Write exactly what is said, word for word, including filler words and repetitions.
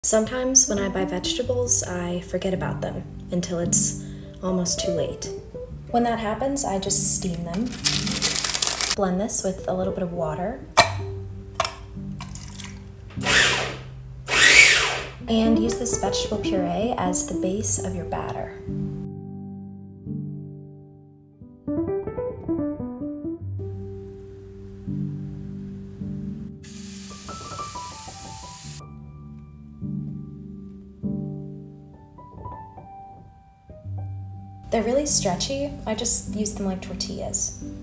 Sometimes when I buy vegetables, I forget about them until it's almost too late. When that happens, I just steam them. Blend this with a little bit of water. And use this vegetable puree as the base of your batter. They're really stretchy. I just use them like tortillas.